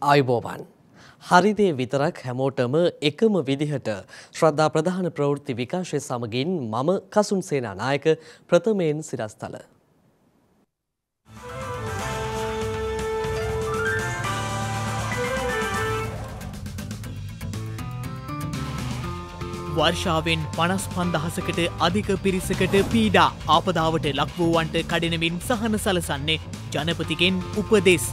ආයුබෝවන් හරිදේ විතරක් හැමෝටම එකම විදිහට ශ්‍රද්ධා ප්‍රධාන ප්‍රවෘත්ති විකාශය සමගින් මම කසුන් සේනානායක ප්‍රථමයෙන් සිරස්තල වර්ෂාවෙන් 55,000කට අධික පිරිසකට පීඩා ආපදාවට ලක් වූවන්ට කඩිනමින් සහන සලසන්නේ ජනපතිගෙන් උපදෙස්.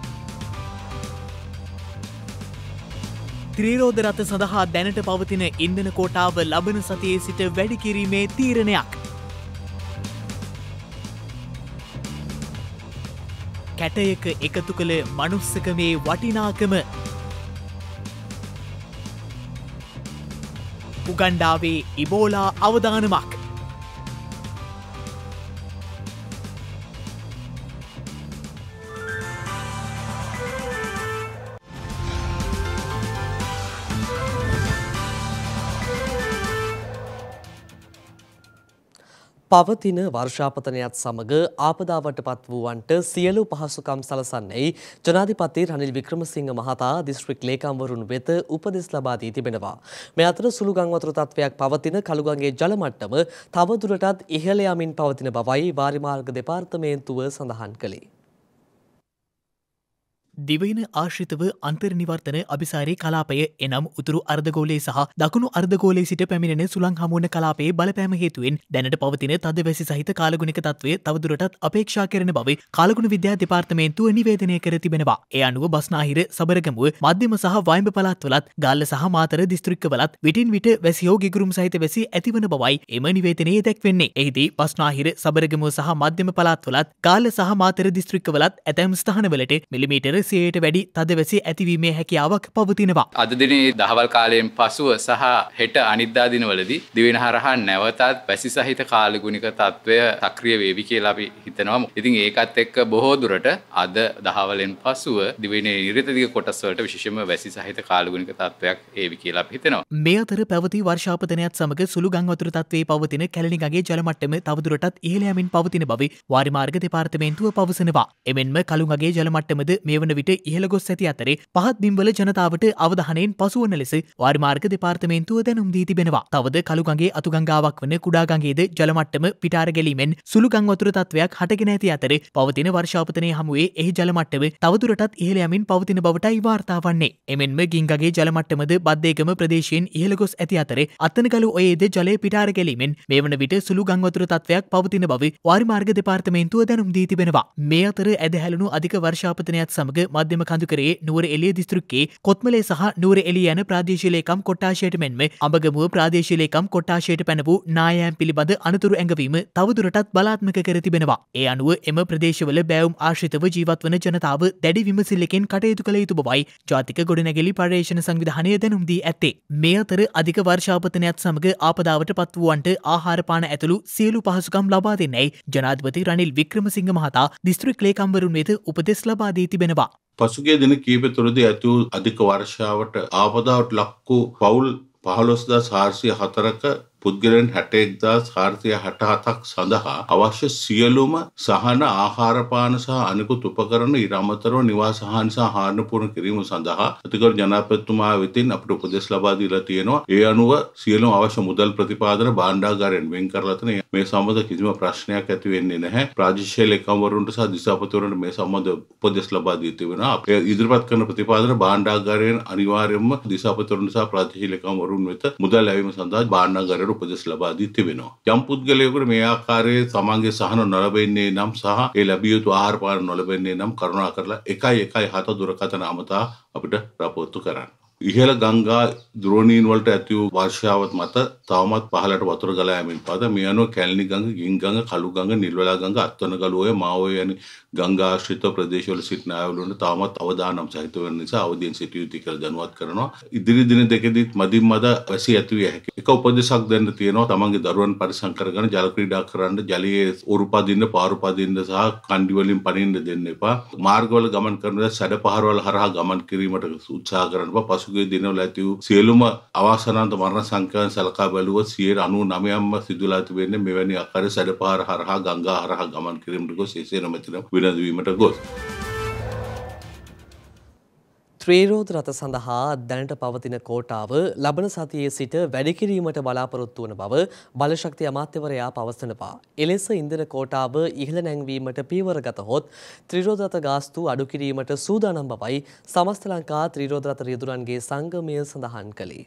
ත්‍රිරෝද රථ සඳහා දැනට පවතින ඉන්ධන කෝටාව ලබන සතියේ සිට වැඩි කිරීමේ තීරණයක්. කැටයක එකතු කළ මනුස්සකමේ වටිනාකම. උගන්ඩාවේ ඉබෝලා අවදානමක්. පවතින වර්ෂාපතනයත් සමග ආපදාවට පත් වූවන්ට සියලු පහසුකම් සලසන්නේ ජනාධිපති රනිල් වික්‍රමසිංහ මහතා දිස්ත්‍රික් ලේකම්වරුන් වෙත උපදෙස් ලබා දී තිබෙනවා. මේ අතර සුළු ගම් වතුර තත්ත්වයක් පවතින කළුගඟේ ජල මට්ටම තවදුරටත් ඉහළ යමින් පවතින බවයි වාරිමාර්ග දෙපාර්තමේන්තුව සඳහන් කළේ. දිවයින ආශ්‍රිතව අන්තර්නිවර්තන අභිසාරී කලාපය එනම් උතුරු අර්ධගෝලයේ සහ දකුණු අර්ධගෝලයේ සිට පැමිණෙන සුළං හමුවන කලාපයේ බලපෑම හේතුවෙන් දැනට පවතින තද වැසි සහිත කාලගුණික තත්ත්වය තවදුරටත් අපේක්ෂා කරන බව කාලගුණ විද්‍යා දෙපාර්තමේන්තුව නිවේදනය කර තිබෙනවා. ඒ අනුව බස්නාහිර, සබරගමුව, මධ්‍යම සහ වයඹ පළාත්වලත්, ගාල්ල සහ මාතර දිස්ත්‍රික්කවලත් විටින් විට වැසි හෝ ගිගුරුම් සහිත වැසි ඇතිවන බවයි එම නිවේදනයේ දැක්වෙන්නේ. එහිදී බස්නාහිර, සබරගමුව සහ මධ්‍යම පළාත්වලත්, ගාල්ල සහ මාතර දිස්ත්‍රික්කවලත් ඇතැම් ස්ථානවලට මිලිමීටර 100ට වැඩි තදවැසි ඇතිවීමේ හැකියාවක් පවතිනවා. අද දිනේ දහවල් කාලයෙන් පසුව සහ හෙට අනිද්දා දිනවලදී දිවෙන හරහා නැවතත් වැසි සහිත කාලගුණික තත්ත්වය සක්‍රිය වේවි කියලා අපි හිතනවා. ඉතින් ඒකත් එක්ක බොහෝ දුරට අද දහවලෙන් පසුව දිවෙනේ නිරිතදිග කොටස් වලට විශේෂයෙන්ම වැසි සහිත කාලගුණික තත්ත්වයක් ඒවි කියලා අපි හිතනවා. මේ අතර පැවති වර්ෂාපතනයත් සමග සුළු ගම් වතුර තත්ත්වයේ පවතින කැලණිගඟේ ජල මට්ටම තවදුරටත් ඉහළ යමින් පවතින බව වාරිමාර්ග දෙපාර්තමේන්තුව පවසනවා. එමෙන්ම කළුගඟේ ජල මට්ටමද මේ වන විට ඉහළ ගොස් ඇති අතරේ පහත් බිම්වල ජනතාවට අවධානයෙන් පසුවන ලෙස වාරිමාර්ග දෙපාර්තමේන්තුව දැනුම් දී තිබෙනවා. තවද කළුගඟේ අතුගංගාවක් වන කුඩාගඟේද ජල මට්ටම පිටාර ගැලීමෙන් සුළු ගම් වතුර තත්ත්වයක් හටගෙන ඇති අතර පවතින වර්ෂාපතනයේ හමුවේ එහි ජල මට්ටම තවදුරටත් ඉහළ යමින් පවතින බවටයි වාර්තා වන්නේ. එමෙන්ම ගිංගගේ ජල මට්ටමද බද්දේගම ප්‍රදේශයෙන් ඉහළ ගොස් ඇති අතරේ අත්තනගලු ඔයේද ජලය පිටාර ගැලීමෙන් මේ වන විට සුළු ගම් වතුර තත්ත්වයක් පවතින බව වාරිමාර්ග දෙපාර්තමේන්තුව දැනුම් දී තිබෙනවා. මේ අතර ඇදහැළුණු අධික වර්ෂාපතනයත් සමග මධ්‍යම කඳුකරේ නුවර එළිය දිස්ත්‍රික්කයේ කොත්මලේ සහ නුවර එළිය යන ප්‍රාදේශීය ලේකම් කොට්ටාශයට මෙන්ම අඹගමුව ප්‍රාදේශීය ලේකම් කොට්ටාශයට පැන වූ නායයන් පිළිබඳ අනතුරු ඇඟවීම තවදුරටත් බලාත්මක කර තිබෙනවා. ඒ අනුව එම ප්‍රදේශවල බෑවුම් ආශ්‍රිතව ජීවත් වන ජනතාව දැඩි විමසිල්ලකින් කටයුතු කළ යුතු බවයි ජාතික ගොඩනැගිලි පර්යේෂණ සංවිධානය දැනුම් දී ඇත්තේ. මේ අතර අධික වර්ෂාපතනයත් සමග ආපදාවට පත් වූවන්ට ආහාර පාන ඇතුළු සියලු පහසුකම් ලබා දෙන්නයි ජනාධිපති රනිල් වික්‍රමසිංහ මහතා දිස්ත්‍රික් ලේකම්වරුන් වෙත උපදෙස් ලබා දී තිබෙනවා. පසුගිය දින කීප තුරදී ඇති වූ අධික වර්ෂාවට ආපදාවට ලක් වූ පවුල් 15404ක පුද්ගලයන් 61467ක් සඳහා අවශ්‍ය සියලුම සහන ආහාර පාන සහ අනිකුත් උපකරණ ඊට අමතරව නිවාස හානි සහ හානි පුරන කිරීම සඳහා අතිගරු ජනාධිපතිතුමා වෙතින් අපට උපදෙස් ලබා දීලා තියෙනවා. ඒ අනුව සියලුම අවශ්‍ය මුදල් ප්‍රතිපාදන භාණ්ඩාගාරයෙන් වෙන් කරලා තියෙන මේ සම්බන්ධ කිසිම ප්‍රශ්නයක් ඇති වෙන්නේ නැහැ. ප්‍රාදේශීය ලේකම්වරුන්ට සහ දිසාපතිවරුන්ට මේ සම්බන්ධ උපදෙස් ලබා දී තිබෙනවා. අපේ ඉදිරිපත් කරන ප්‍රතිපාදන භාණ්ඩාගාරයෙන් අනිවාර්යයෙන්ම දිසාපතිවරුන්ට සහ ප්‍රාදේශීය ලේකම්වරුන් වෙත මුදල් ලැබීම සඳහා භාණ්ඩාගාරයට උපදෙස් ලබා දී තිබෙනවා. යම් පුද්ගලයෙකුට මේ ආකාරයේ තමන්ගේ සහන නොලැබෙන්නේ නම් සහ ඒ ලැබිය යුතු ආහාර පාන නොලැබෙන්නේ නම් කරුණාකරලා 117 දුරකථන අමතා අපිට රාපෝර්තු කරන්න. ඉහළ ගංගා දුරෝණීන් වලට ඇති වූ වර්ෂාවත් මත තවමත් පහළට වතුර ගලා යමින් පවත. මේ අනුව කැලණි ගඟ, ගිංගඟ, කළුගඟ, නිල්වලා ගඟ, අත්වනගල ඔය මාඔය යන ගංගා ආශ්‍රිත ප්‍රදේශවල සිටින අයවලුන්ට තවමත් අවදානම් සහිත වෙන නිසා අවදීන් සිටිය යුතුයි කියලා දැනුවත් කරනවා. ඉදිරි දින දෙකෙදිත් මදින් මද වැසි ඇති විය හැකියි. එක උපදේශක් දෙන්න තියෙනවා. තමන්ගේ දරුවන් පරිස්සම් කරගෙන ජල ක්‍රීඩා කරන්න, ජලයේ උරුපදින්න, පාරුපදින්න සහ කණ්ඩි වලින් පනින්න දෙන්න එපා. මාර්ගවල ගමන් කරන සැඩ පහරවල හරහා ගමන් කිරීමට උත්සාහ කරන්න එපා. පසුගිය දිනවල ඇති වූ සියලුම අවාසනාවන්ත මරණ සංඛ්‍යාවන් සලකා බැලුවොත් 99%ක්ම සිදුලා තිබෙන්නේ මෙවැනි ආකාරයේ සැඩ පහර හරහා ගංගා හරහා ගමන් කිරීමට ගොස් එසේ නොමැතිනම් විනදවීමට ගොස්. ත්‍රීරෝධ රථ සඳහා දැනට පවතින කෝටාව ලබන සතියේ සිට වැඩි කිරීමට බලාපොරොත්තු වන බව බලශක්ති අමාත්‍යවරයා පවසනවා. එලෙස ඉන්ධන කෝටාව ඉහළ නැංවීමට පියවර ගතහොත් ත්‍රීරෝධ රථ ගාස්තු අඩු කිරීමට සූදානම් බවයි සමස්ත ලංකා ත්‍රීරෝධ රථ රියදුරන්ගේ සංගමය සඳහන් කළේ.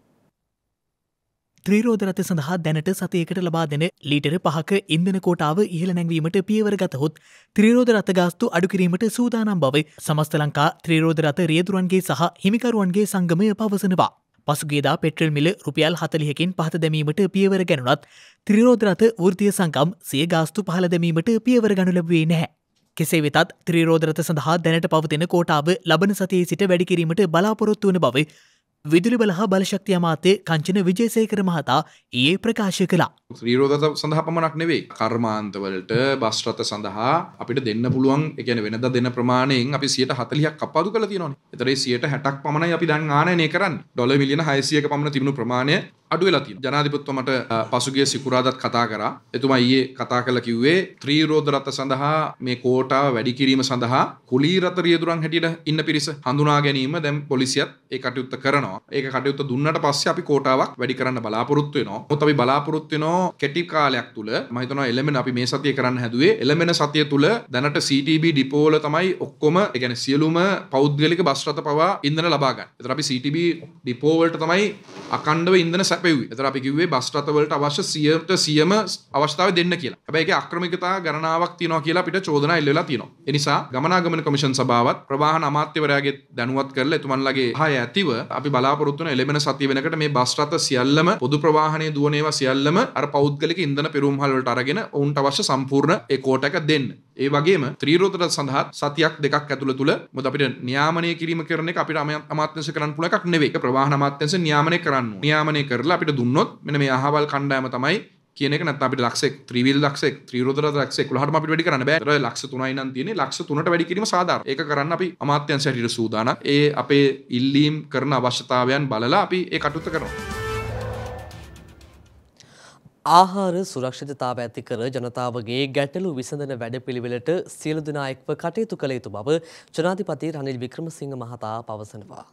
ත්‍රීරෝධ රථ සඳහා දැනට සතියකට ලබා දෙන ලීටර 5ක ඉන්ධන කෝටාව ඉහළ නැංවීමට පියවර ගතහොත් ත්‍රීරෝධ රථ ගාස්තු අඩු කිරීමට සූදානම් බව සමස්ත ලංකා ත්‍රීරෝධ රථ රියදුරන්ගේ සහ හිමිකරුවන්ගේ සංගමය පවසනවා. පසුගියදා පෙට්‍රල් මිල රුපියල් 40කින් පහත දැමීමට පියවර ගැනුණත් ත්‍රීරෝධ රථ වෘත්තීය සංගම් සිය ගාස්තු පහළ දැමීමට පියවර ගනු ලැබුවේ නැහැ. කෙසේ වෙතත් ත්‍රීරෝධ රථ සඳහා දැනට පවතින කෝටාව ලබන සතියේ සිට වැඩි කිරීමට බලාපොරොත්තු වන බව විදුලි බල හා බලශක්ති අමාත්‍ය කංචන විජේසේකර මහතා ඊයේ ප්‍රකාශ කළා. ත්‍රීරෝධ රථ සඳහා පමණක් නෙවෙයි කර්මාන්තවලට බස් රථ සඳහා අපිට දෙන්න පුළුවන් ඒ කියන්නේ වෙනදා දෙන ප්‍රමාණයෙන් අපි 40%ක් කප්පාදු කරලා තියෙනවානේ. ඒතර ඒ 60%ක් පමණයි අපි දැන් ආනයනය කරන්නේ. ඩොලර් මිලියන 600ක පමණ තිබුණු ප්‍රමාණය අඩු වෙලා තියෙනවා. ජනාධිපතිතුමාට පසුගිය සිකුරාදාත් කතා කරා. එතුමා ඊයේ කතා කළා කිව්වේ ත්‍රීරෝධ රථ සඳහා මේ කෝටාව වැඩි කිරීම සඳහා කුලී රථ රියදුරන් හැටියට ඉන්න පිරිස හඳුනා ගැනීම දැන් පොලිසියත් ඒ කටයුත්ත කරනවා. ඒක කටයුත්ත දුන්නට පස්සේ අපි කෝටාවක් වැඩි කරන්න බලාපොරොත්තු වෙනවා. මොකද අපි බලාපොරොත්තු වෙනවා කෙටි කාලයක් තුල මම හිතනවා එළමෙන අපි මේ සතියේ කරන්න හැදුවේ එළමෙන සතිය තුල දැනට CTB ඩිපෝ වල තමයි ඔක්කොම ඒ කියන්නේ සියලුම පෞද්ගලික බස් රථ පවා ඉන්ධන ලබා ගන්න. ඒතර අපි CTB ඩිපෝ වලට තමයි අකණ්ඩව ඉන්ධන සැපෙව්වේ. ඒතර අපි කිව්වේ බස් රථ වලට අවශ්‍ය 100%ම අවස්ථාවේ දෙන්න කියලා. හැබැයි ඒකේ අක්‍රමිකතා ගණනාවක් තියෙනවා කියලා අපිට චෝදනා එල්ල වෙලා තියෙනවා. ඒ නිසා ගමනාගමන කොමිෂන් සභාවත් ප්‍රවාහන අමාත්‍යවරයාගේ දැනුවත් කරලා එතුමන්ලගේ සහාය ඇතිව අපි බලාපොරොත්තු වෙන එළමෙන සතිය වෙනකොට මේ බස් රථ සියල්ලම පොදු ප්‍රවාහනයේ දුවන ඒවා සියල්ලම අර පෞද්ගලික ඉන්ධන පෙරමුම්හල් වලට අරගෙන ඔවුන්ට අවශ්‍ය සම්පූර්ණ ඒ කෝට එක දෙන්න. ඒ වගේම ත්‍රීරෝධ රථ සඳහා සතියක් දෙකක් ඇතුළත තුල මොකද අපිට නියාමනය කිරීම කරන එක අපිට අමාත්‍යාංශ කරන්න පුළුවන් එකක් නෙවෙයි. ඒක ප්‍රවාහන අමාත්‍යාංශ නියාමනය කරන්න ඕනේ. නියාමනය කරලා අපිට දුන්නොත් මෙන්න මේ අහවල් කණ්ඩායම තමයි කියන එක නැත්නම් අපිට ලක්ෂ 1 ත්‍රිවිල් ලක්ෂ 1 ත්‍රීරෝධ රථ ලක්ෂ 11ටම අපිට වැඩි කරන්න බෑ. ඒතර ලක්ෂ 3යි නම් තියෙන්නේ ලක්ෂ 3ට වැඩි කිරීම සාධාරණ. ඒක කරන්න අපි අමාත්‍යාංශ හැටියට සූදානම්. ඒ අපේ ඉල්ලීම් කරන අවශ්‍යතාවයන් බලලා අපි ඒ කටයුත්ත කරනවා. ආහාර සුරක්ෂිතතාව ඇති කර ජනතාවගේ ගැටලු විසඳන වැඩපිළිවෙලට සියලු දෙනා එක්ව කටයුතු කළ යුතු බව ජනාධිපති රනිල් වික්‍රමසිංහ මහතා පවසනවා.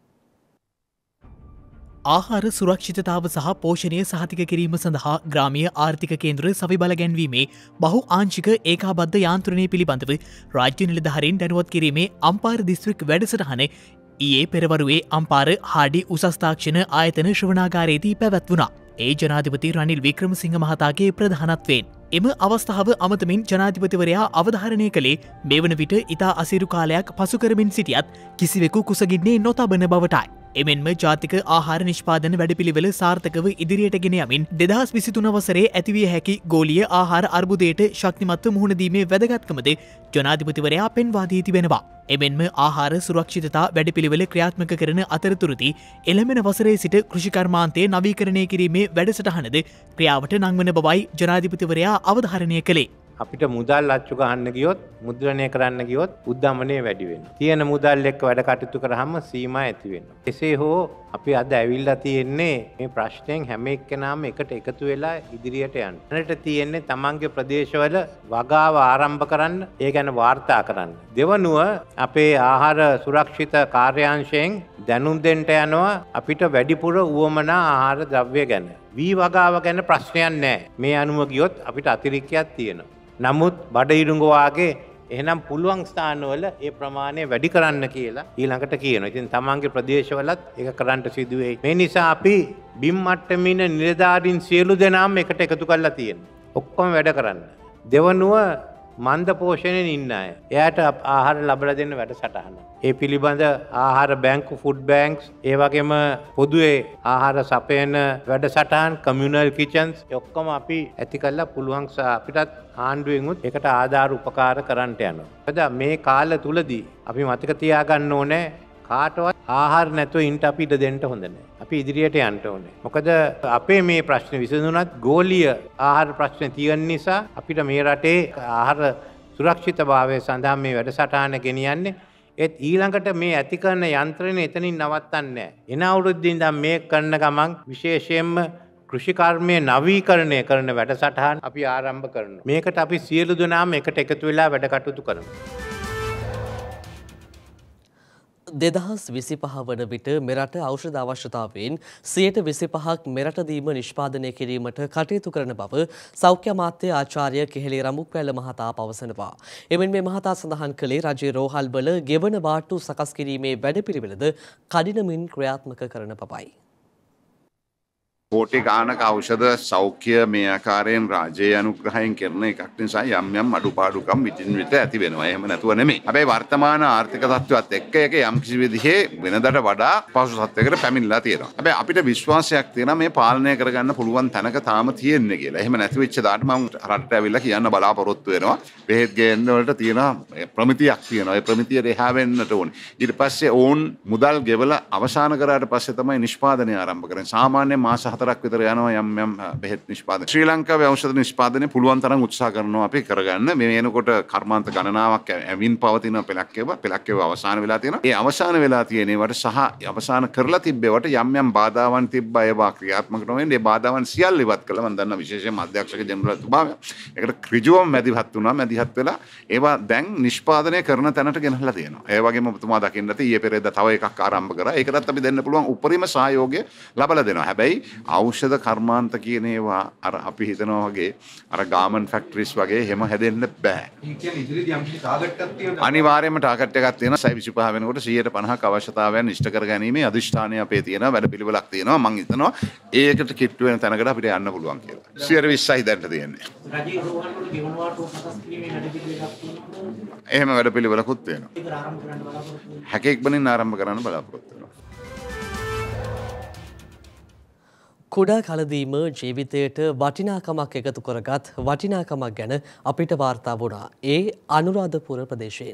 ආහාර සුරක්ෂිතතාව සහ පෝෂණය සහතික කිරීම සඳහා ග්‍රාමීය ආර්ථික කේන්ද්‍ර සවිබල ගැන්වීමේ බහු ආංශික ඒකාබද්ධ යාන්ත්‍රණය පිළිබඳව රාජ්‍ය නිලධාරීන් දැනුවත් කිරීමේ අම්පාර දිස්ත්‍රික් වැඩසටහන ඊයේ පෙරවරුවේ අම්පාර හාඩි උසස් තාක්ෂණ ආයතන ශ්‍රවණාගාරයේදී පැවැත්වුණා. ඒ ජනාධිපති රනිල් වික්‍රමසිංහ මහතාගේ ප්‍රධානත්වයෙන් එම අවස්ථාව අමතමින් ජනාධිපතිවරයා අවධාරණය කළේ මේ වන විට ඉතා අසීරු කාලයක් පසු කරමින් සිටියත් කිසිවෙකු කුසගින්නේ නොතබන බවටයි. එමෙන්ම ජාතික ආහාර නිෂ්පාදන වැඩපිළිවෙල සාර්ථකව ඉදිරියට ගෙන යමින් 2023 වසරේ ඇතිවිය හැකි ගෝලීය ආහාර අර්බුදයට ශක්තිමත්ව මුහුණ දීමේ වැදගත්කමද ජනාධිපතිවරයා පෙන්වා දී තිබෙනවා. එමෙන්ම ආහාර සුරක්ෂිතතා වැඩපිළිවෙල ක්‍රියාත්මක කරන අතරතුරදී එළඹෙන වසරේ සිට කෘෂිකර්මාන්තය නවීකරණය කිරීමේ වැඩසටහනද ක්‍රියාවට නංවන බවයි ජනාධිපතිවරයා අවධාරණය කළේ. අපිට මුදල් අච්චු ගන්න ගියොත් මුද්‍රණය කරන්න ගියොත් උද්දමනය වැඩි වෙනවා. තියෙන මුදල් එක්ක වැඩ කටයුතු කරාම සීමා ඇති වෙනවා. කෙසේ හෝ අපි අද ඇවිල්ලා තියෙන්නේ මේ ප්‍රශ්නෙන් හැම එක්කෙනාම එකට එකතු වෙලා ඉදිරියට යන්න. දැනට තියෙන්නේ තමන්ගේ ප්‍රදේශවල වගාව ආරම්භ කරන්න, ඒ ගැන වාර්තා කරන්න. දෙවනුව අපේ ආහාර සුරක්ෂිත කාර්යාංශයෙන් දැනුම් දෙන්න යනවා අපිට වැඩිපුර උවමනා ආහාර ද්‍රව්‍ය ගැන. වී වගාව ගැන ප්‍රශ්නයක් නැහැ. මේ අනුව ගියොත් අපිට අතිරික්තයක් තියෙනවා. නමුත් බඩ වාගේ එහෙනම් පුළුවන් ස්ථානවල ඒ ප්‍රමාණය වැඩි කරන්න කියලා ඊළඟට කියනවා. ඉතින් තමන්ගේ ප්‍රදේශවලත් ඒක කරන්න සිදු වෙයි. මේ නිසා අපි බිම් මට්ටමේ ඉන්න නිලධාරීන් සියලු දෙනාම එකට එකතු කරලා තියෙනවා. ඔක්කොම වැඩ කරන්න. දෙවනුව මන්ද පෝෂණයෙන් ඉන්න අය. එයාට ආහාර ලබා දෙන්න වැඩසටහන. ඒ පිළිබඳ ආහාර බැංකු ෆුඩ් බැංක්ස් ඒ වගේම පොදුවේ ආහාර සපයන වැඩසටහන් කමියුනල් කිචන්ස් ඔක්කොම අපි ඇති කරලා පුළුවන් අපිටත් ආණ්ඩුවෙන් උත් ඒකට ආධාර උපකාර කරන්න යනවා. මොකද මේ කාලය තුලදී අපි මතක තියාගන්න ඕනේ කාටවත් ආහාර නැතුව ඉන්න අපි ඉඩ දෙන්න හොඳ නැහැ. අපි ඉදිරියට යන්න ඕනේ. මොකද අපේ මේ ප්‍රශ්න විසඳුණත් ගෝලීය ආහාර ප්‍රශ්න තියෙන නිසා අපිට මේ රටේ ආහාර සුරක්ෂිතභාවය සඳහා මේ වැඩසටහන ගෙනියන්නේ. ඒත් ඊළඟට මේ ඇති කරන යන්ත්‍රණය එතනින් නවත්තන්නේ නැහැ. එන අවුරුද්දේ ඉඳන් මේ කරන ගමන් විශේෂයෙන්ම කෘෂිකර්මයේ නවීකරණය කරන වැඩසටහන් අපි ආරම්භ කරනවා. මේකට අපි සියලු දෙනාම එකට එකතු වෙලා වැඩ කටයුතු කරමු. 2025 වන විට මෙරට ඖෂධ අවශ්‍යතාවයෙන් 25% මෙරට දීම නිෂ්පාදනය කිරීමට කටයුතු කරන බව සෞඛ්‍ය අමාත්‍ය ආචාර්ය කෙහෙලි රඹුක්වැල්ල මහතා පවසනවා. එමෙන් මේ මහතා සඳහන් කළේ රජයේ රෝහල්වල ගෙවන වාට්ටු සකස් කිරීමේ වැඩපිළිවෙලද කඩිනමින් ක්‍රියාත්මක කරන බවයි. කෝටි ගානක ඖෂධ සෞඛ්‍ය මේ ආකාරයෙන් රාජ්‍යයේ අනුග්‍රහයෙන් කරන එකක් නිසා යම් යම් අඩුපාඩුකම් විටින් විට ඇති වෙනවා. එහෙම නැතුව නෙමෙයි. හැබැයි වර්තමාන ආර්ථික තත්ත්වයත් එක්ක ඒක යම් කිසි විදිහේ වෙනදට වඩා පහසු තත්ත්වයකට පැමිණලා තියෙනවා. හැබැයි අපිට විශ්වාසයක් තියෙනවා මේ පාලනය කරගන්න පුළුවන් තැනක තාම තියෙන්නේ කියලා. එහෙම නැති වෙච්ච දාට මම රටට ඇවිල්ලා කියන්න බලාපොරොත්තු වෙනවා. බෙහෙත් ගේන්න වලට තියෙන ප්‍රමිතියක් තියෙනවා. ඒ ප්‍රමිතිය රෙහා වෙන්නට ඕනේ. ඊට පස්සේ ඕන් මුදල් ගෙවලා අවසන් කරාට පස්සේ තමයි නිෂ්පාදනය ආරම්භ කරන්නේ. සාමාන්‍ය මාස 4ක් විතර යනවා යම් යම් බෙහෙත් නිෂ්පාදනය. ශ්‍රී ලංකාවේ ඖෂධ නිෂ්පාදනය පුළුවන් තරම් උත්සාහ කරනවා අපි කරගන්න. මේ වෙනකොට කර්මාන්ත ගණනාවක් ඇවින් පවතින පෙළක් අවසන් වෙලා තියෙනවා. ඒ අවසන් වෙලා තියෙනවට සහ අවසන් කරලා තිබ්බේවට යම් යම් බාධාවන් තිබ්බා ඒවා ක්‍රියාත්මක නොවෙන්නේ. ඒ බාධාවන් සියල්ල ඉවත් කළා. මම දන්නා විශේෂයෙන්ම අධ්‍යක්ෂක ජනරාල්තුමාගේ ඒකට ඍජුවම මැදිහත් වුණා. මැදිහත් වෙලා ඒවා දැන් නිෂ්පාදනය කරන තැනට ගෙනහලා තියෙනවා. ඒ වගේම ඔබතුමා දකින්න ඇති ඊයේ පෙරේදා තව එකක් ආරම්භ කරා. ඒකටත් අපි දෙන්න පුළුවන් උපරිම සහයෝගය ලබලා දෙනවා. හැබැයි ඖෂධ කර්මාන්ත කියන ඒවා අර අපි හිතනවා වගේ අර ගාමන් ෆැක්ටරිස් වගේ එහෙම හැදෙන්න බෑ. ඒ කියන්නේ ඉදිරියේදී යම් කිසි ටාගට් එකක් තියෙනවා. අනිවාර්යයෙන්ම ටාගට් එකක් තියෙනවා. 25 වෙනකොට 150ක අවශ්‍යතාවයන් ඉෂ්ට කර ගැනීමේ අදිෂ්ඨානය අපේ තියෙනවා. වැඩපිළිවෙලක් තියෙනවා. මම හිතනවා ඒකට කිට්ටු වෙන තැනකට අපිට යන්න පුළුවන් කියලා. 120යි දැන්ට තියෙන්නේ. රජයේ රෝහල් වල ගෙවන වාට්ටු සකස් කිරීමේ වැඩපිළිවෙලක් තියෙනවා. එහෙම වැඩපිළිවෙලකුත් තියෙනවා. ඒක ආරම්භ කරන්න බලාපොරොත්තු වෙනවා. හැකෙක්බනින් ආරම්භ කරන්න බලාපොරොත්තු වෙනවා. කුඩා කලදීම ජීවිතයට වටිනාකමක් එකතු කරගත් වටිනාකමක් ගැන අපිට වාර්තා වුණා. ඒ අනුරාධපුර ප්‍රදේශයෙන්.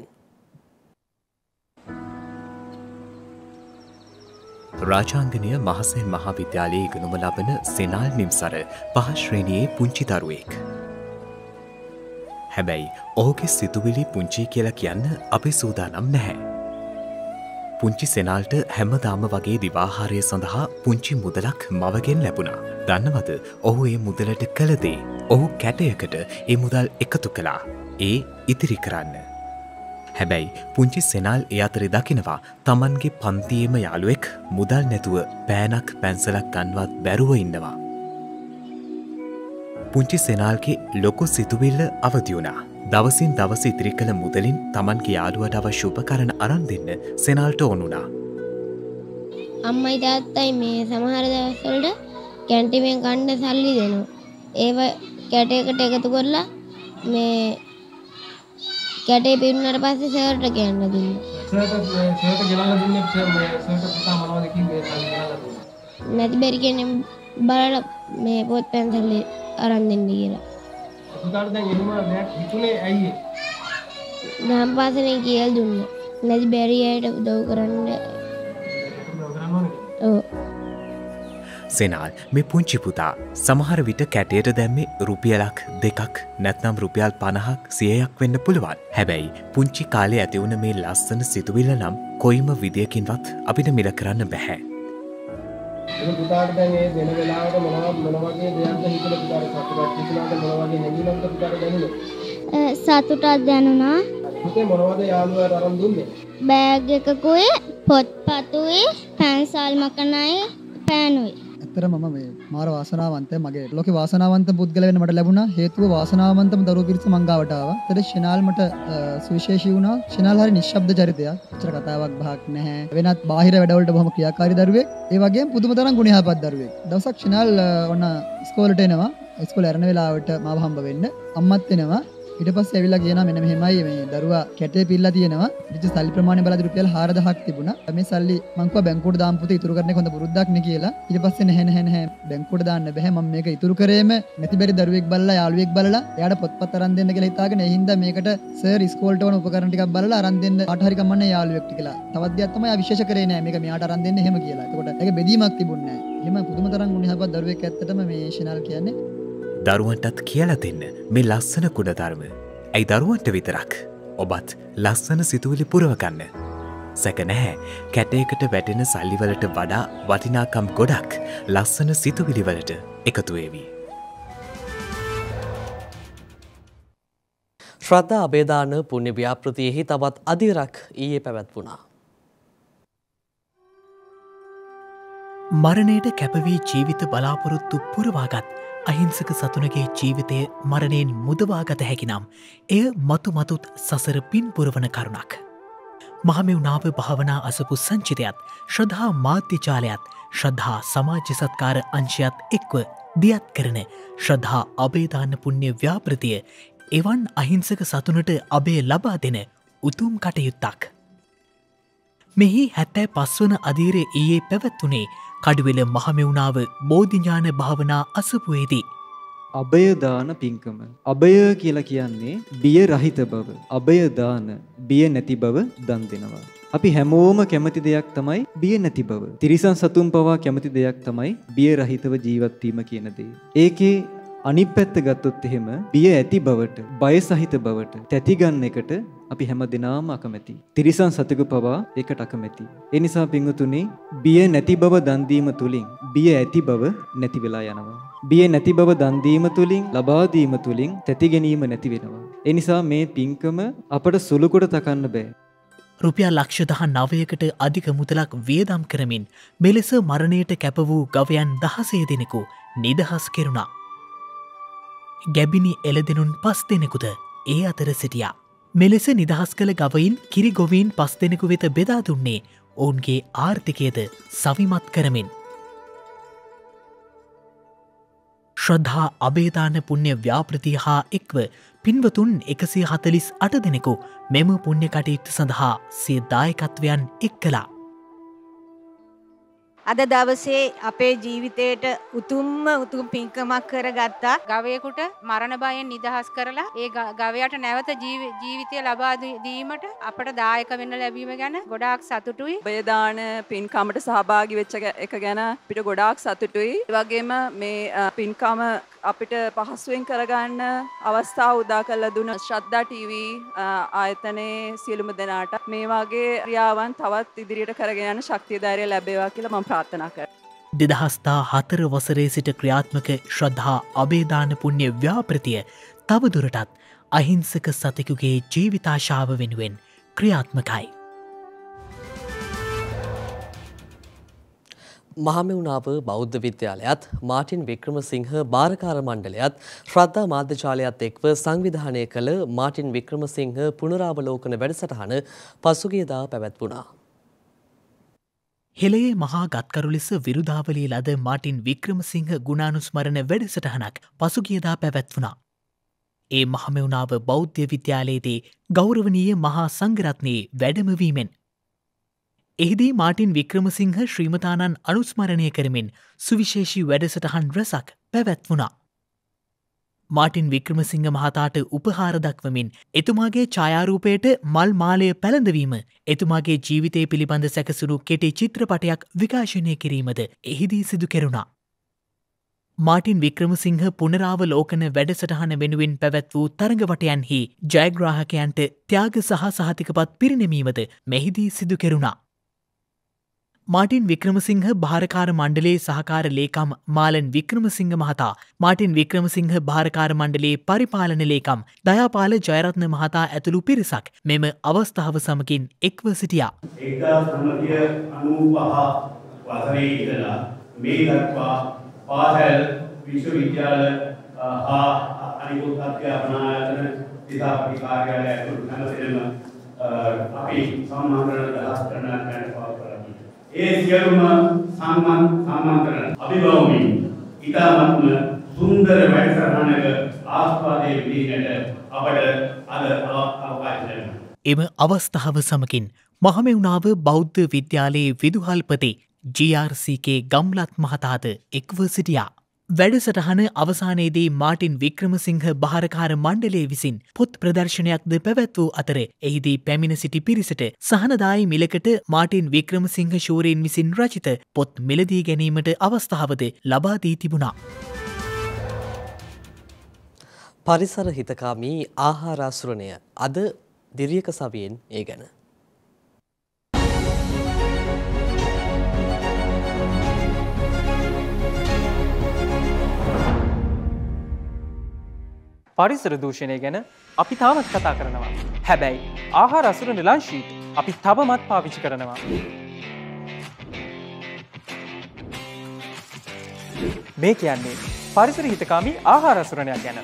රාජාංගනය මහසෙන් මහාවිද්‍යාලයේ ඉගෙනුම ලබන සෙනාල් නිම්සර 5 ශ්‍රේණියේ පුංචි දරුවෙක්. හැබැයි ඔහුගේ සිතුවිලි පුංචි කියලා කියන්න අපි සූදානම් නැහැ. පුංචි සෙනාල්ට හැමදාම වගේ දිවාහාරය සඳහා පුංචි මුදලක් මවගෙන් ලැබුණා. දන්නවද ඔහු ඒ මුදලට කළ දේ? ඔහු කැටයකට ඒ මුදල් එකතු කළා. ඒ ඉතිරි කරන්න. හැබැයි පුංචි සෙනාල් ඒ අතරේ දකිනවා Tamanගේ පන්තියේම යාළුවෙක් මුදල් නැතුව පෑනක් පැන්සලක් ගන්නවත් බැරුව ඉන්නවා. පුංචි සෙනාල්ගේ ලොකු සිතුවිල්ල අවදි වුණා. දවසින් දවස ඉතිරි කළ මුදලින් Tamanගේ යාළුවට අවශ්‍ය උපකරණ අරන් දෙන්න සෙනාල්ට ඕන වුණා. අම්මයි තාත්තයි මේ සමහර දවස්වලට කැන්ටිමෙන් කන්න සල්ලි දෙනවා. ඒව කැටයකට එකතු කරලා මේ කැටේ පිරුණාට පස්සේ සර්ට කියන්න දුන්නා. සර්ට ගෙවන්න දුන්නේ සර්ට පුතා මොනවද කිව්වේ සල්ලි ගෙවන්න දුන්නා. නැති බැරි කෙනෙක් බලලා මේ පොත් පැන්සල් අරන් දෙන්න කියලා. පුතාට දැන් එහෙම දෙයක් හිතුනේ ඇයි? නම් පාසලෙන් කියලා දුන්නා. නැති බැරි අයට උදව් කරන්න. ඔව්. සෙනාල් මේ පුංචි පුතා සමහර විට කැටයට දැම්මේ රුපියලක් 2ක් නැත්නම් රුපියල් 50ක් 100ක් වෙන්න පුළුවන්. හැබැයි පුංචි කාලේ ඇති වුණ මේ ලස්සන සිතුවිල්ල නම් කොයිම විදියකින්වත් අපිට මිල කරන්න බෑ. ඒ පුතාට දැන් මේ දෙන වෙලාවට මොන වගේ දෙයක්ද හිතලා පුතාට සතුටක් හිතලාද මොන වගේ නැගීමක්ද පුතාට දැනුනේ? සතුටක් දැනුණා. පුතේ මොනවද යාළුවාට අරන් දුන්නේ? බෑග් එකකුයි පොත්පතුයි පැන්සල් මකනයි පෑනුයි. ඇත්තටම මම මේ මාර වාසනාවන්තයි. මගේ ලෝකේ වාසනාවන්ත පුද්ගල වෙන්න මට ලැබුණා. හේතුව වාසනාවන්තම දරුවෝ පිරිස මං ගාවට ආවා. ඒතර ෂිනාල් මට සුවිශේෂී වුණා. ෂිනාල් හරි නිශ්ශබ්ද චරිතයක්. අච්චර කතාවක් බහක් නැහැ. වෙනත් බාහිර වැඩවලට බොහොම ක්‍රියාකාරී දරුවෙක්. ඒ වගේම පුදුම තරම් ගුණයහපත් දරුවෙක්. දවසක් ෂිනාල් ඔන්න ඉස්කෝලේට එනවා. ඉස්කෝලේ යන වෙලාවට මාව හම්බ වෙන්න අම්මත් එනවා. ඊට පස්සේ ඇවිල්ලා කියනවා මෙන්න මෙහෙමයි මේ දරුවා කැටේ පිල්ලා තියෙනවා. ඉතින් සල්ලි ප්‍රමාණය බලද්දි රුපියල් 4000ක් තිබුණා. මේ සල්ලි මං කිව්වා බැංකුවට දාන්න පුතේ ඉතුරු කරන එක හොඳ පුරුද්දක් නේ කියලා. ඊට පස්සේ නැහැ බැංකුවට දාන්න බෑ. මම මේක ඉතුරු කරේම නැති බැරි දරුවෙක් බලලා යාළුවෙක් බලලා එයාට පොත්පත් අරන් දෙන්න කියලා හිතාගෙන ඒ හින්දා මේකට සර් ඉස්කෝලේට වුණ උපකරණ ටිකක් බලලා අරන් දෙන්න කාට හරි කමන්නේ යාළුවෙක්ට කියලා. තවත් දෙයක් තමයි ආ විශේෂ කරේ නෑ මේක මෙයාට අරන් දෙන්න එහෙම කියලා. එතකොට ඒක බෙදීමක් තිබුණේ නෑ. එහෙම පුදුම තරම් ගුණයහපත් දරුවෙක් ඇත්තටම මේ ෂිනාල් කියන්නේ. දරුවන්ටත් කියලා දෙන්න මේ ලස්සන ගුණධර්ම. ඇයි දරුවන්ට විතරක් ඔබත් ලස්සන සිතුවිලි පුරවගන්න. සැක නැහැ කැටයකට වැටෙන සල්ලිවලට වඩා වටිනාකම් ගොඩක් ලස්සන සිතුවිලිවලට එකතු වේවි. ශ්‍රද්ධා අබේදාන පුණ්‍ය ව්‍යාපෘතියෙහි තවත් අදියරක් ඊයේ පැවැත්වුණා. මරණයට කැපවී ජීවිත බලාපොරොත්තු පුරවාගත් අහිංසක සතුනගේ ජීවිතය මරණයෙන් මුදවාගත හැකිනම් එය මතු මතුත් සසර පින් පුරවන කරුණක්. මහමෙවුනාව භාවනා අසපු සංචිතයත් ශ්‍රද්ධා මාධ්‍යජාලයත් ශ්‍රද්ධා සමාජ සත්කාර අංශයත් එක්ව දියත් කරන ශ්‍රද්ධා අබේදාන පුණ්‍ය ව්‍යාපෘතිය එවන් අහිංසක සතුනට අබේ ලබා දෙන උතුම් කටයුත්තක්. මෙහි 75 වන අදීරය ඊයේ පැවැත්වුණේ කඩුවෙල මහමෙවුනාව බෝධිඥාන භාවනා අසපුවේදී. අභයදාන පින්කම. අභය කියලා කියන්නේ බිය රහිත බව. අභයදාන බිය නැති බව දන් දෙනවා. අපි හැමෝම කැමති දෙයක් තමයි බිය නැති බව. තිරිසන් සතුන් පවා කැමති දෙයක් තමයි බිය රහිතව ජීවත් වීම කියන දේ. ඒකේ අනිත් පැත්ත ගත්තොත් එහෙම බිය ඇති බවට, බය සහිත බවට තැති ගන්න එකට අපි හැමදෙනාම අකමැති. තිරිසන් සතෙකු පවා ඒකට අකමැති. ඒ නිසා පින්වතුනි, බිය නැති බව දන් දීම තුලින් බිය ඇති බව නැති වෙලා යනවා. බිය නැති බව දන් දීම තුලින්, ලබා දීම තුලින් තැති ගැනීම නැති වෙනවා. ඒ නිසා මේ පින්කම අපට සුළු කොට තකන්න බෑ. රුපියල් ලක්ෂ 19කට අධික මුදලක් වියදම් කරමින් මෙලෙස මරණයට කැප වූ ගවයන් 16 දෙනෙකු නිදහස් කෙරුණා. ගැබිනි එළදෙනුන් 5 දෙනෙකුද ඒ අතර සිටියා. මෙලෙස නිදහස් කළ ගවයින් කිරි ගොවීන් 5 දෙනෙකු වෙත බෙදා දුන්නේ ඔවුන්ගේ ආර්ථිකයද සවිමත් කරමින්. ශ්‍රද්ධා අබේදාන පුණ්‍ය ව්‍යාපෘතිය හා එක්ව පින්වතුන් 148 දෙනෙකු මෙම පුණ්‍ය කටයුත්ත සඳහා සිය දායකත්වයන් එක් කළා. අද දවසේ අපේ ජීවිතයට උතුම් පින්කමක් කරගත්තා. ගවයෙකුට මරණ බයෙන් නිදහස් කරලා ඒ ගවයාට නැවත ජීවිතය ලබා දීමට අපට දායක වෙන්න ලැබීම ගැන ගොඩාක් සතුටුයි. අබේදාන පින්කමට සහභාගී වෙච්ච එක ගැන අපිට ගොඩාක් සතුටුයි. ඒ වගේම මේ පින්කම අපිට පහසුවෙන් කරගන්න අවස්ථාව උදා කරලා දුන්න ශ්‍රද්ධා ටීවී ආයතනයේ සියලුම දෙනාට මේ වගේ ක්‍රියාවන් තවත් ඉදිරියට කරගෙන යන ශක්තිය ධෛර්යය ලැබේවා කියලා මම ප්‍රාර්ථනා කරනවා. 2004 වසරේ සිට ක්‍රියාත්මක ශ්‍රද්ධා අබේදාන පුණ්‍ය ව්‍යාපෘතිය තවදුරටත් අහිංසක සතෙකුගේ ජීවිතාශාව වෙනුවෙන් ක්‍රියාත්මකයි. මහමෙවුනාව බෞද්ධ විද්‍යාලයත් මාටින් වික්‍රමසිංහ භාරකාර මණ්ඩලයත් ශ්‍රද්ධා මාධ්‍යජාලයත් එක්ව සංවිධානය කළ මාටින් වික්‍රමසිංහ පුනරාවලෝකන වැඩසටහන පසුගියදා පැවැත්වුණා. හෙළයේ මහා ගත්කරු ලෙස විරුදාවලී ලද මාටින් වික්‍රමසිංහ ගුණානුස්මරණ වැඩසටහනක් පසුගියදා පැවැත්වුණා. ඒ මහමෙවුනාව බෞද්ධ විද්‍යාලයේදී ගෞරවනීය මහා සංඝරත්නයේ වැඩමවීමෙන් එහිදී මාටින් වික්‍රමසිංහ ශ්‍රීමතානන් අනුස්මරණය කරමින් සුවිශේෂී වැඩසටහන් රැසක් පැවැත්වුණා. මාටින් වික්‍රමසිංහ මහතාට උපහාර දක්වමින් එතුමාගේ ඡායාරූපයට මල් මාලය පැළඳවීම, එතුමාගේ ජීවිතය පිළිබඳ සැකසුණු කෙටි චිත්‍රපටයක් විකාශනය කිරීමද එහිදී සිදු කෙරුණා. මාටින් වික්‍රමසිංහ පුනරාවලෝකන වැඩසටහන වෙනුවෙන් පැවැත් වූ තරඟවටයන්හි ජයග්‍රාහකයන්ට ත්‍යාග සහ සහතිකපත් පිරිනැමීමද මෙහිදී සිදු කෙරුණා. මාටින් වික්‍රමසිංහ භාරකාර මණ්ඩලයේ සහකාර ලේකම් මාලන් වික්‍රමසිංහ මහතා, මාටින් වික්‍රමසිංහ භාරකාර මණ්ඩලයේ පරිපාලන ලේකම් දයාපාල ජයරත්න මහතා ඇතුළු පිරිසක් මෙම අවස්ථාව සමගින් එක්ව සිටියා. 1995 වසරේ ඉඳලා මේ දක්වා පාසල්, විශ්වවිද්‍යාල හා අනිකුත් අධ්‍යාපන ආයතන දිසාපති කාර්යාලය ඇතුළු හැමතැනම අපි සම්මානකරන දහස් ගණනක් පවත්වලා ඒ සියලුම සම්මානකරන අභිභවමින් ඉතාමත්ම සුන්දර වැඩසටහනක ආස්වාදයේ විඳින්නට අපට අද අවකාශ ලැබුණා. එම අවස්ථාව සමගින් මහමෙවුනාව බෞද්ධ විද්‍යාලයේ විදුහල්පති GRCK ගම්ලත් මහතාද එක්ව සිටියා. වැඩසටහන අවසානයේදී මාටින් වික්‍රමසිංහ භාරකාර මණ්ඩලය විසින් පොත් ප්‍රදර්ශනයක්ද පැවැත් වූ අතර එහිදී පැමිණ සිටි පිරිසට සහනදායි මිලකට මාටින් වික්‍රමසිංහ ශූරීන් විසින් රචිත පොත් මිලදී ගැනීමට අවස්ථාවද ලබා දී තිබුණා. පරිසර හිතකාමී ආහාරාසුරණය අද දිරියක සවියෙන් ඒ ගැන. පරිසර දූෂණය ගැන අපි තාමත් කතා කරනවා. හැබැයි ආහාර අසුරන ලන්ෂීට් අපි තවමත් පාවිච්චි කරනවා. මේ කියන්නේ පරිසර හිතකාමී ආහාර අසුරණයක් ගැන.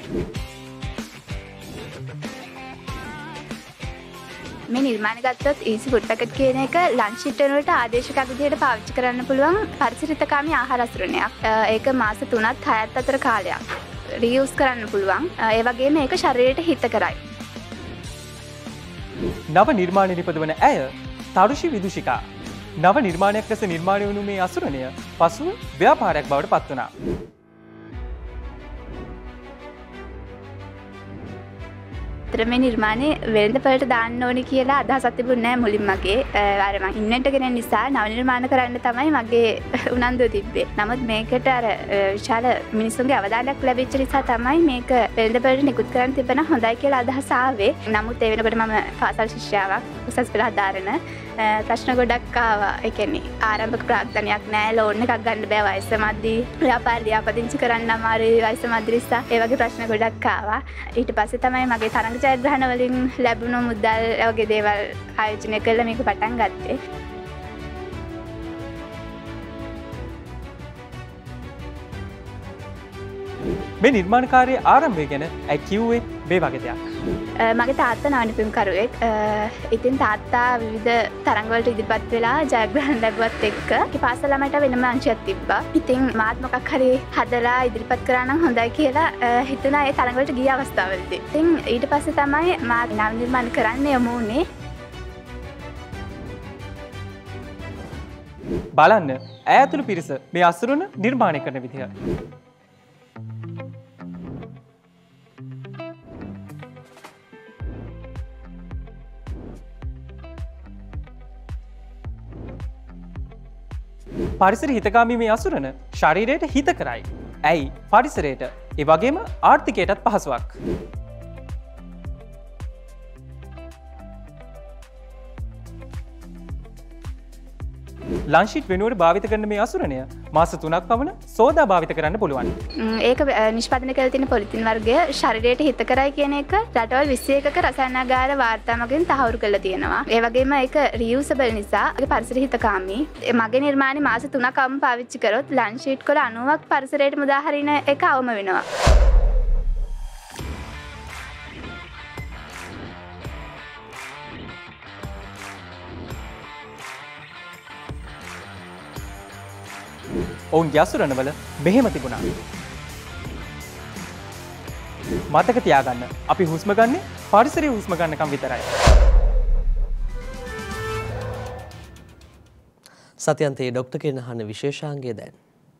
මේ නිර්මාණ ගත්තොත් ඊසි ෆුඩ් පැකට් කියන එක ලන්ච් ෂීට් වලට ආදේශකයක් විදිහට පාවිච්චි කරන්න පුළුවන් පරිසරිතකාමී ආහාර අසුරණයක්. ඒක මාස 3ත් 6ත් අතර කාලයක් රීයුස් කරන්න පුළුවන්. ඒ වගේම ඒක ශරීරයට හිතකරයි. නව නිර්මාණ නිපදවන ඇය තරුෂි විදුෂිකා. නව නිර්මාණයක් ලෙස නිර්මාණය වුණු මේ අසුරණය පසුව ව්‍යාපාරයක් බවට පත් වුණා. මේ නිර්මාණය වෙළඳපළට දාන්න ඕනේ කියලා අදහසක් තිබුණේ නැහැ මුලින්ම මගේ. අර මම ඉන්වෙන්ටර් කෙනෙක් නිසා නව නිර්මාණ කරන්න තමයි මගේ උනන්දුව තිබ්බේ. නමුත් මේකට අර විශාල මිනිස්සුන්ගේ අවධානයක් ලැබිච්ච නිසා තමයි මේක වෙළඳපළට නිකුත් කරන්න තිබෙන හොඳයි කියලා අදහස ආවේ. නමුත් ඒ වෙනකොට මම පාසල් ශිෂ්‍යාවක් උසස් පෙළ හදාරන ප්‍රශ්න ගොඩක් ආවා. ඒ කියන්නේ ආරම්භක ප්‍රාග්ධනයක් නැහැ, ලෝන් එකක් ගන්න බෑ, වයස මදි, ව්‍යාපාර ලියාපදිංචි කරන්න අමාරුයි, වයස මදි නිසා ඒ වගේ ප්‍රශ්න ගොඩක් ආවා. ඊට පස්සේ තමයි මගේ තරඟ ජයග්‍රහණ වලින් ලැබුණු මුදල් වගේ දේවල් ආයෝජනය කරලා මේක පටන් ගත්තේ. මේ නිර්මාණකාරී ආරම්භය ගැන ඇයි කිව්වේ මේ වගේ දෙයක්? මගේ තාත්තා නානිපිම්කරුවෙක්. ඉතින් තාත්තා විවිධ තරඟවලට ඉදිරිපත් වෙලා ජයග්‍රහණ ලැබුවත් එක්ක පාසල් ළමයට වෙනම අංශයක් තිබ්බා. ඉතින් මාත් මොකක් හරි හදලා ඉදිරිපත් කරා නම් හොඳයි කියලා හිතුණා ඒ තරඟවලට ගිය අවස්ථාවලදී. ඉතින් ඊට පස්සේ තමයි මා නව නිර්මාණ කරන්න යමු වුණේ. බලන්න ඈතුළු පිරිස මේ අසුරණ නිර්මාණය කරන විදිහ. පරිසර හිතකාමී මේ අසුරණ ශරීරයට හිත කරයි. ඇයි පරිසරයට ඒ වගේම ආර්ථිකයටත් පහසුවක්. ලන්ෂීට් වෙනුවට භාවිත කරන මේ අසුරණය මාස 3ක් පමණ සෝදා භාවිත කරන්න පුළුවන්. ඒක නිෂ්පාදනය කරලා තියෙන පොලිතින් වර්ගය ශරීරයට හිත කරයි කියන එක රටවල් 21ක රසායනාගාර වාර්තා මගින් තහවුරු කරලා තියෙනවා. ඒ වගේම ඒක රියුසබල් නිසා ඒක පරිසර හිතකාමී. මගේ නිර්මාණය මාස 3කම පාවිච්චි කරොත් ලන්ෂීට් කොළ 90ක් පරිසරයට මුදා හරින එක අවම වෙනවා. ඔවුන්ගේ අසුරණවල මෙහෙම තිබුණා. මතක තියාගන්න අපි හුස්ම ගන්නේ පරිසරයේ හුස්ම ගන්නකම් විතරයි. සත්‍යන්තයේ ඩොක්ටර් කෙන අහන විශේෂාංගය දැන්.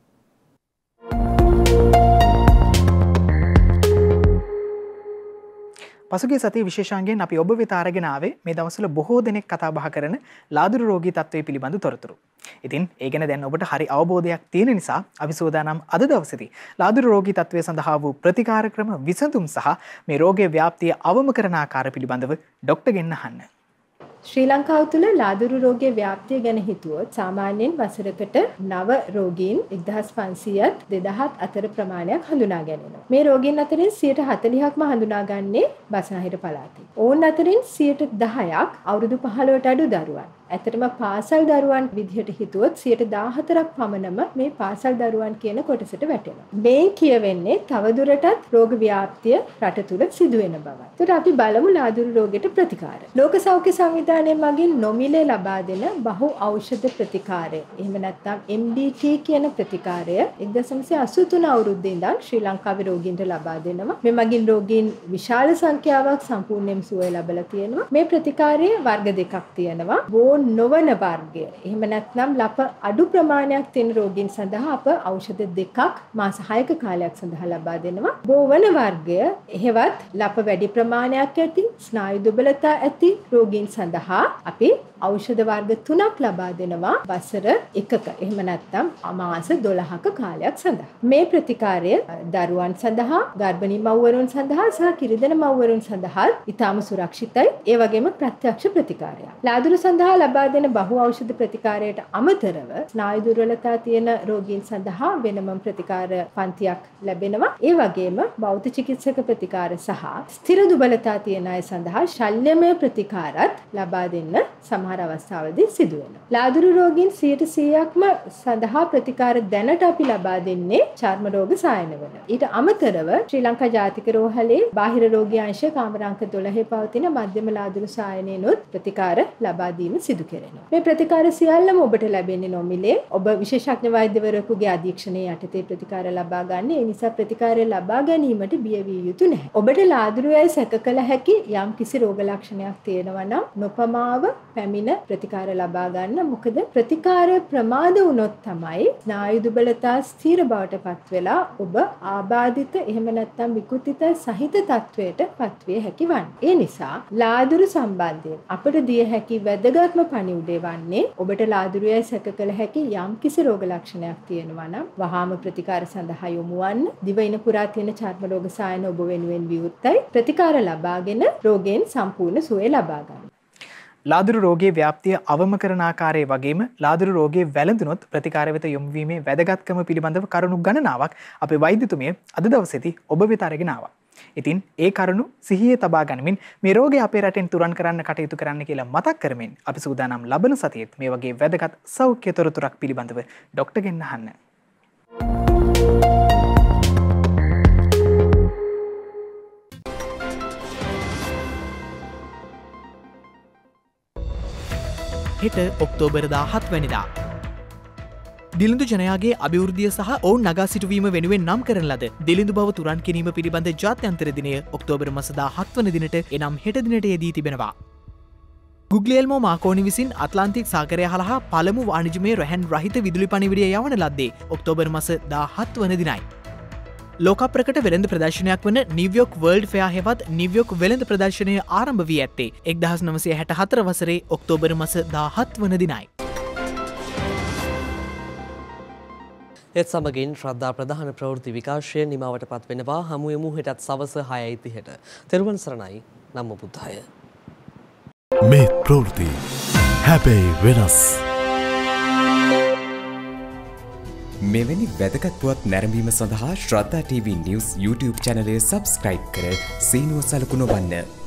පසුගිය සතියේ විශේෂාංගයෙන් අපි ඔබ වෙත අරගෙන ආවේ මේ දවස්වල බොහෝ දෙනෙක් කතා බහ කරන ලාදුරු රෝගී තත්ත්වය පිළිබඳ තොරතුරු. ඉතින් ඒ ගැන දැන් ඔබට හරි අවබෝධයක් තියෙන නිසා අපි සූදානම් අද දවසේදී ලාදුරු රෝගී තත්ත්වය සඳහා වූ ප්‍රතිකාර ක්‍රම විසඳුම් සහ මේ රෝගයේ ව්‍යාප්තිය අවම කරන ආකාර පිළිබඳව ඩොක්ටර් ගෙන් අහන්න. ශ්‍රී ලංකාව තුළ ලාදුරු රෝගයේ ව්‍යාප්තිය ගැන හිතුවොත් සාමාන්‍යයෙන් වසරකට නව රෝගීන් 1500ත් 2000ත් අතර ප්‍රමාණයක් හඳුනා ගැනෙනවා. මේ රෝගීන් අතරින් 40%ක්ම හඳුනාගන්නේ බස්නාහිර පළාතේ. ඔවුන් අතරින් 10%ක් අවුරුදු 15ට අඩු දරුවන්. ඇත්තටම පාසල් දරුවන් විදිහට හිතුවොත් 14%ක් පමණම මේ පාසල් දරුවන් කියන කොටසට වැටෙනවා. මේ කියවෙන්නේ තවදුරටත් රෝග ව්‍යාප්තිය රට තුළ සිදුවෙන බවයි. ඒකට අපි බලමු ලාදුරු රෝගයට ප්‍රතිකාර. ලෝක සෞඛ්‍ය සංවිධානය මගින් නොමිලේ ලබා දෙන බහු ඖෂධ ප්‍රතිකාරය. එහෙම නැත්නම් MDT කියන ප්‍රතිකාරය 1983 අවුරුද්දේ ඉඳන් ශ්‍රී ලංකාවේ රෝගීන්ට ලබා දෙනවා. මේ මගින් රෝගීන් විශාල සංඛ්‍යාවක් සම්පූර්ණයෙන්ම සුවය ලබලා තියෙනවා. මේ ප්‍රතිකාරයේ වර්ග දෙකක් තියෙනවා. නොවන වර්ගය. එහෙම නැත්නම් ලප අඩු ප්‍රමාණයක් තියෙන රෝගීන් සඳහා අප ඖෂධ දෙකක් මාස 6ක කාලයක් සඳහා ලබා දෙනවා. බෝවන වර්ගය එහෙවත් ලප වැඩි ප්‍රමාණයක් ඇති ස්නායු දුබලතා ඇති රෝගීන් සඳහා අපි ඖෂධ වර්ග 3ක් ලබා දෙනවා වසර 1ක. එහෙම නැත්නම් මාස 12ක කාලයක් සඳහා. මේ ප්‍රතිකාරය දරුවන් සඳහා, ගර්භණී මව්වරුන් සඳහා සහ කිරිදෙන මව්වරුන් සඳහා ඉතාම සුරක්ෂිතයි. ඒ වගේම ප්‍රත්‍යක්ෂ ප්‍රතිකාරයක්. ලාදුරු සඳහා ලබා දෙන බහු ඖෂධ ප්‍රතිකාරයට අමතරව ස්නායු දුර්වලතා තියෙන රෝගීන් සඳහා වෙනම ප්‍රතිකාර පන්තියක් ලැබෙනවා. ඒ වගේම බෞද්ධ චිකිත්සක ප්‍රතිකාර සහ ස්ථිර දුබලතා තියෙන අය සඳහා ශල්‍යමය ප්‍රතිකාරත් ලබා දෙන්න සමහර අවස්ථාවලදී සිදු වෙනවා. ලාදුරු රෝගීන් 100%ක්ම සඳහා ප්‍රතිකාර දැනට අපි ලබා දෙන්නේ චර්ම රෝග සායනවල. ඊට අමතරව ශ්‍රී ලංකා ජාතික රෝහලේ බාහිර රෝගී අංශ කාමරාංක 12 පවතින මධ්‍යම ලාදුරු සායනයනොත් ප්‍රතිකාර ලබා දීම සිදු කෙරෙනවා. මේ ප්‍රතිකාර සියල්ලම ඔබට ලැබෙන්නේ නොමිලේ. ඔබ විශේෂඥ වෛද්‍යවරයෙකුගේ අධීක්ෂණයේ යටතේ ප්‍රතිකාර ලබා ගන්න. ඒ නිසා ප්‍රතිකාරය ලබා ගැනීමට බිය විය යුතු නැහැ. ඔබට ලාදුරු යයි සැක කළ හැකි යම් කිසි රෝග ලක්ෂණයක් තියෙනවා නම් නොපමාව පැමිණ ප්‍රතිකාර ලබා ගන්න. මොකද ප්‍රතිකාර ප්‍රමාද වුණොත් තමයි ස්නායු දුබලතා ස්ථිර බවට පත් වෙලා ඔබ ආබාධිත එහෙම නැත්නම් විකෘතිත සහිත තත්වයට පත්විය හැකි වන්නේ. ඒ නිසා ලාදුරු සම්බන්ධයෙන් අපට දිය හැකි වැදගත්ම පණිවුඩය වන්නේ ඔබට ලාදුරු යයි සැක කළ හැකි යම් කිසි රෝග ලක්ෂණයක් තියෙනවා නම් වහාම ප්‍රතිකාර සඳහා යොමු වන්න. දිවයින පුරා තියෙන චර්ම රෝග සායන ඔබ වෙනුවෙන් විවෘතයි. ප්‍රතිකාර ලබාගෙන රෝගයෙන් සම්පූර්ණ සුවය ලබා ගන්න. ලාදුරු රෝගයේ ව්‍යාප්තිය අවම කරන ආකාරය වගේම ලාදුරු රෝගයේ වැළඳුනොත් ප්‍රතිකාර වෙත යොමු වීමේ වැදගත්කම පිළිබඳව කරුණු ගණනාවක් අපේ වෛද්‍යතුමිය අද දවසේදී ඔබ වෙත අරගෙන ආවා. ඉතින් ඒ කරුණු සිහියේ තබා ගනිමින් මේ රෝගය අපේ රටෙන් තුරන් කරන්න කටයුතු කරන්න කියලා මතක් කරමින් අපි සූදානම් ලබන සතියේත් මේ වගේ වැදගත් සෞඛ්‍ය තොරතුරක් පිළිබඳව ડોක්ටර්ගෙන් අහන්න. හෙට ඔක්තෝබර් 17 වැනිදා දිලිඳු ජනයාගේ අභිවෘද්ධිය සහ ඔවුන් නගා සිටුවීම වෙනුවෙන් නම් කරන ලද දිලිඳු බව තුරන් කිරීම පිළිබඳ ජාත්‍යන්තර දිනය ඔක්තෝබර් මාස 17 වන දිනට එනම් හෙට දිනට යෙදී තිබෙනවා. ගුග්ලියල්මෝ මාකෝනි විසින් අත්ලාන්තික් සාගරය හරහා පළමු වාණිජමය රැහැන් රහිත විදුලි පණිවිඩය යවන ලද්දේ ඔක්තෝබර් මාස 17 වන දිනයි. ලෝකප්‍රකට වෙළඳ ප්‍රදර්ශනයක් වන නිව්යෝක් වර්ල්ඩ් ෆෙයා හෙවත් නිව්යෝක් වෙළඳ ප්‍රදර්ශනය ආරම්භ වී ඇත්තේ 1964 වසරේ ඔක්තෝබර් මාස 17 වන දිනයි. එත් සමගින් ශ්‍රද්ධා ප්‍රධාන ප්‍රවෘත්ති විකාශය නිමවට පත් වෙනවා. හමු යමු හෙටත් සවස 6:30ට. තෙරුවන් සරණයි. නමෝ බුද්ධාය. මේ ප්‍රවෘත්ති හැබැයි වෙනස්. මෙවැනි වැදගත් පුවත් නැරඹීම සඳහා ශ්‍රද්ධා TV News YouTube channel එක subscribe කර සීනුව සලකුණු වන්න.